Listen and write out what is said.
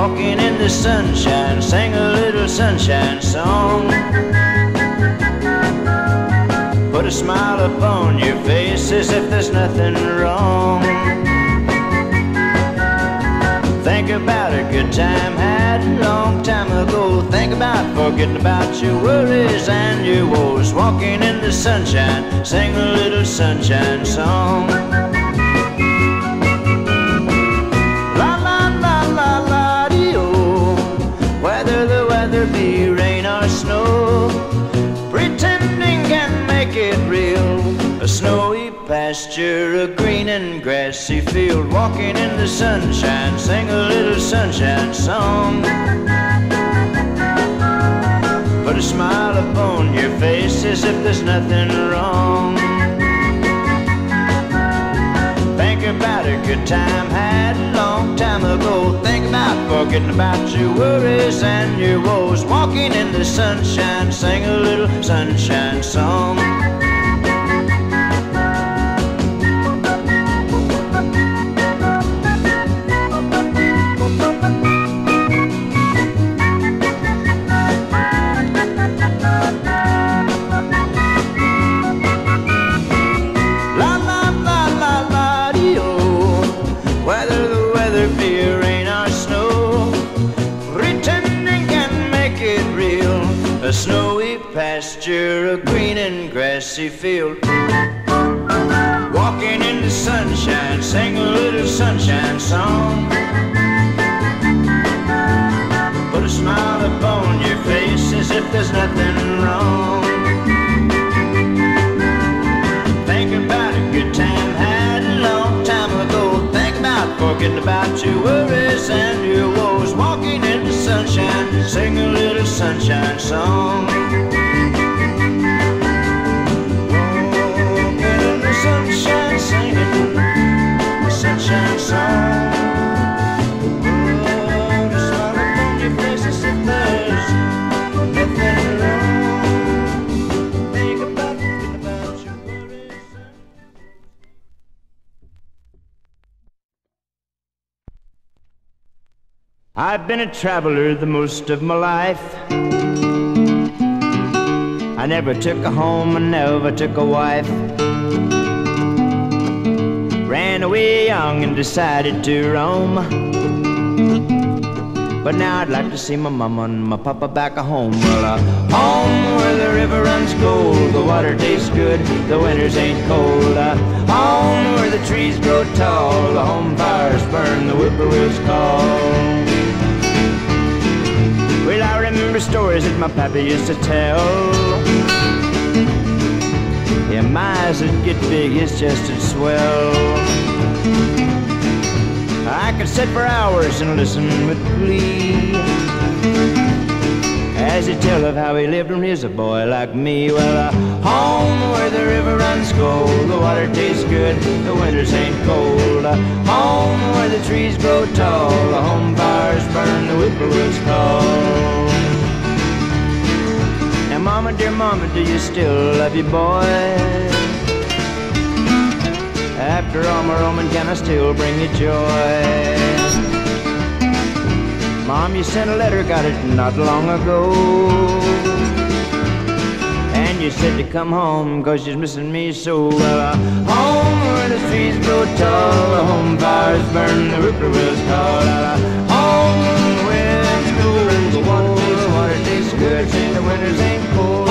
walking in the sunshine, sing a little sunshine song. Put a smile upon your face as if there's nothing wrong. Think about a good time had a long time ago. Think about forgetting about your worries and your woes. Walking in the sunshine, sing a little sunshine song. La la la la la dee-o. Whether the weather be rain or snow, pretending can make it real. A snowy pasture, a green and grassy field. Walking in the sunshine, sing a little sunshine song. Put a smile upon your face as if there's nothing wrong. Think about a good time had a long time ago. Think about forgetting about your worries and your woes. Walking in the sunshine, sing a little sunshine song. A snowy pasture, a green and grassy field. Walking in the sunshine, sing a little sunshine song. Put a smile upon your face as if there's nothing wrong. Think about a good time had a long time ago. Think about forgetting about your worries and your woes. Walking in the sunshine, sing a little sunshine song. Walking in the sunshine, singing the sunshine song. Put a smile upon your face as if there's nothing wrong. Think about your worries. I've been a traveler the most of my life. I never took a home, I never took a wife. Ran away young and decided to roam. But now I'd like to see my mama and my papa back at home. Well, home where the river runs gold, the water tastes good, the winters ain't cold. Home where the trees grow tall, the home fires burn, the whippoorwills call. Well, I remember stories that my pappy used to tell. Yeah, my eyes would get big, his chest would swell. I could sit for hours and listen with glee as he'd tell of how he lived when he was a boy like me. Well, home where the river runs gold, the water tastes good, the winters ain't cold. Home where the trees grow tall, the home fires burn, the whippoorwills call. Now mama, dear mama, do you still love your boy? After all my roaming, can I still bring you joy? Mom, you sent a letter, got it not long ago. And you said to come home, cause you're missing me so. Well, home where the trees grow tall, the home fires burn, the whippoorwills call. Home where the river runs gold, the water tastes good, and the winters ain't cold.